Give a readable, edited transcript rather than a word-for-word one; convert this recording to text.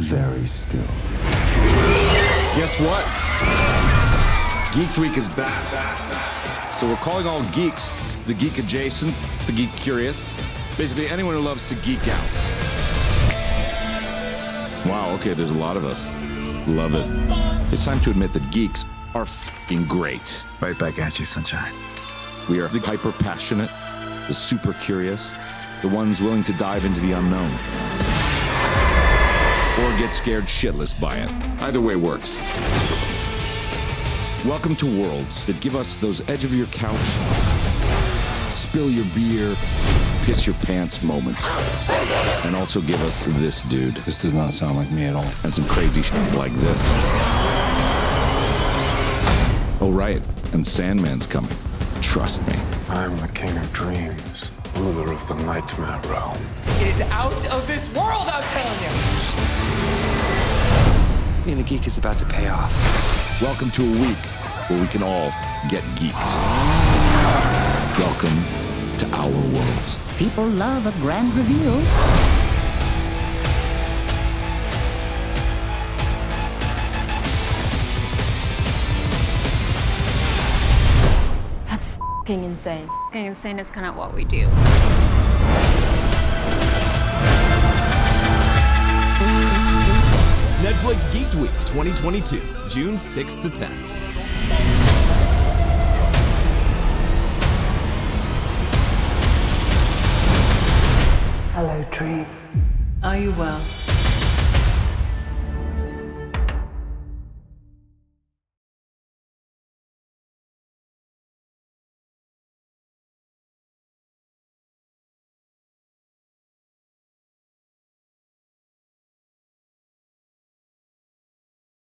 very still. Guess what? Geek Week is back. So we're calling all geeks, the geek adjacent, the geek curious, basically anyone who loves to geek out. Wow, okay, there's a lot of us. Love it. It's time to admit that geeks are f***ing great. Right back at you, sunshine. We are the hyper-passionate, the super curious, the ones willing to dive into the unknown. Or get scared shitless by it. Either way works. Welcome to worlds that give us those edge-of-your-couch, spill your beer, piss your pants moments. And also give us this dude. This does not sound like me at all. And some crazy shit like this. Oh, right. And Sandman's coming. Trust me. I'm the king of dreams, ruler of the nightmare realm. It is out of this world, I'm telling you! Being a geek is about to pay off. Welcome to a week where we can all get geeked. Welcome to our world. People love a grand reveal. That's f***ing insane. F***ing insane is kind of what we do. Netflix Geeked Week 2022, June 6th to 10th. Hello, Dream. Are you well?